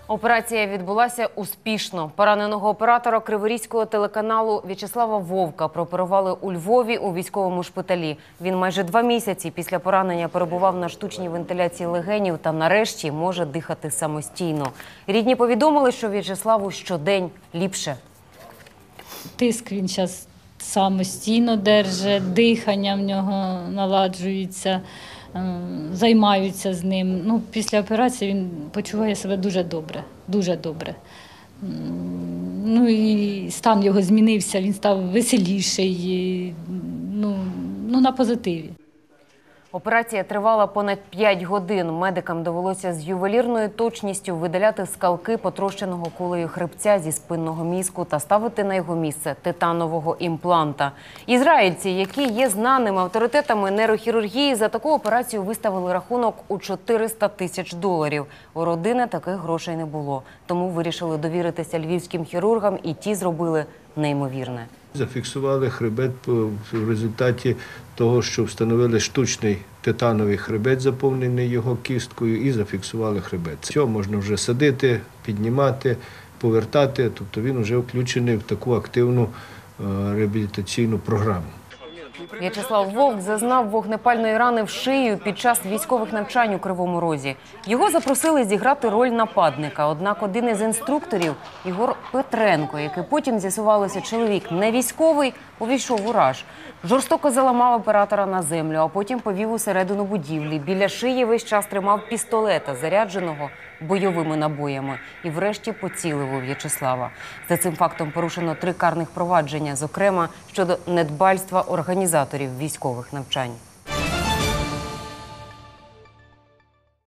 Операція відбулася успішно. Пораненого оператора Криворізького телеканалу В'ячеслава Вовка прооперували у Львові у військовому шпиталі. Він майже 2 місяці після поранення перебував на штучній вентиляції легенів та нарешті може дихати самостійно. Рідні повідомили, що В'ячеславу щодень ліпше. Тиск він зараз самостійно держить, дихання в нього наладжується, займаються з ним. Після операції він почуває себе дуже добре, дуже добре. І стан його змінився, він став веселіший, на позитиві. Операція тривала понад 5 годин. Медикам довелося з ювелірною точністю видаляти скалки потрощеного кулею хребця зі спинного мізку та ставити на його місце титанового імпланта. Ізраїльці, які є знаними авторитетами нейрохірургії, за таку операцію виставили рахунок у $400 тисяч. У родини таких грошей не було. Тому вирішили довіритися львівським хірургам, і ті зробили неймовірне. Зафіксували хребет в результаті того, що встановили штучний титановий хребет, заповнений його кісткою, і зафіксували хребет. Цього можна вже садити, піднімати, повертати, тобто він вже включений в таку активну реабілітаційну програму. В'ячеслав Вовк зазнав вогнепальної рани в шию під час військових навчань у Кривому Розі. Його запросили зіграти роль нападника. Однак один із інструкторів, Ігор Петренко, який потім з'ясувалося чоловік не військовий, увійшов у раж. Жорстоко заламав оператора на землю, а потім повів усередину будівлі. Біля шиї весь час тримав пістолета, зарядженого бойовими набоями. І врешті поцілив у В'ячеслава. За цим фактом порушено 3 карних провадження, зокрема щодо недбальства організаторів військових навчань.